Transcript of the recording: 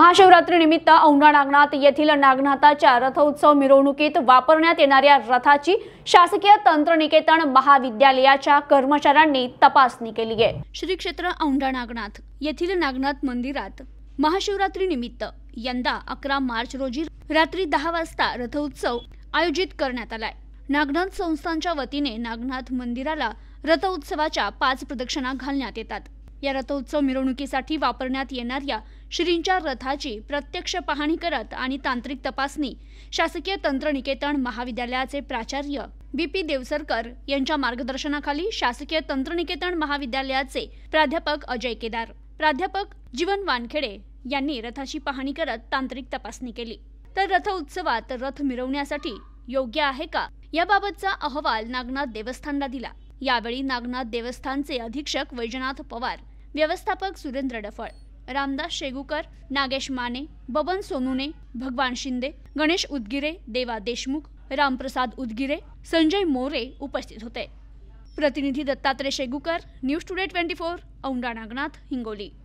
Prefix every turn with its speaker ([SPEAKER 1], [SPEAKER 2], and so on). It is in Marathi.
[SPEAKER 1] महाशिवरात्रीनिमित्त औंढा नागनाथ येथील नागनाथाच्या रथोत्सव मिरवणुकीत वापरण्यात येणाऱ्या रथाची शासकीय तंत्रनिकेतन महाविद्यालयाच्या कर्मचाऱ्यांनी तपासणी केली आहे। श्री क्षेत्र औंढा नागनाथ येथील नागनाथ मंदिरात महाशिवरात्रीनिमित्त यंदा 11 मार्च रोजी रात्री 10 वाजता रथोत्सव आयोजित करण्यात आलाय। नागनाथ संस्थानच्या वतीने नागनाथ मंदिराला रथोत्सवाच्या 5 प्रदक्षिणा घालण्यात येतात। या रथोत्सव मिरवणुकीसाठी वापरण्यात येणाऱ्या श्रींच्या रथाची प्रत्यक्ष पाहणी करत आणि तांत्रिक तपासणी शासकीय तंत्रनिकेतन महाविद्यालयाचे प्राचार्य बीपी देवसरकर यांच्या मार्गदर्शनाखाली शासकीय तंत्रनिकेतन महाविद्यालयाचे प्राध्यापक अजय केदार, प्राध्यापक जीवन वानखेडे यांनी रथाची पाहणी करत तांत्रिक तपासणी केली। तर रथ उत्सवात रथ मिरवण्यासाठी योग्य आहे का याबाबतचा अहवाल नागनाथ देवस्थानला दिला। यावेळी नागनाथ देवस्थानचे अधीक्षक वैजनाथ पवार, व्यवस्थापक सुरेंद्र डफळ, रामदास शेगुकर, नागेश माने, बबन सोनुने, भगवान शिंदे, गणेश उदगिरे, देवा देशमुख, रामप्रसाद उदगिरे, संजय मोरे उपस्थित होते। प्रतिनिधी दत्तात्रय शेगुकर, न्यूज टुडे 24, औंढा नागनाथ, हिंगोली।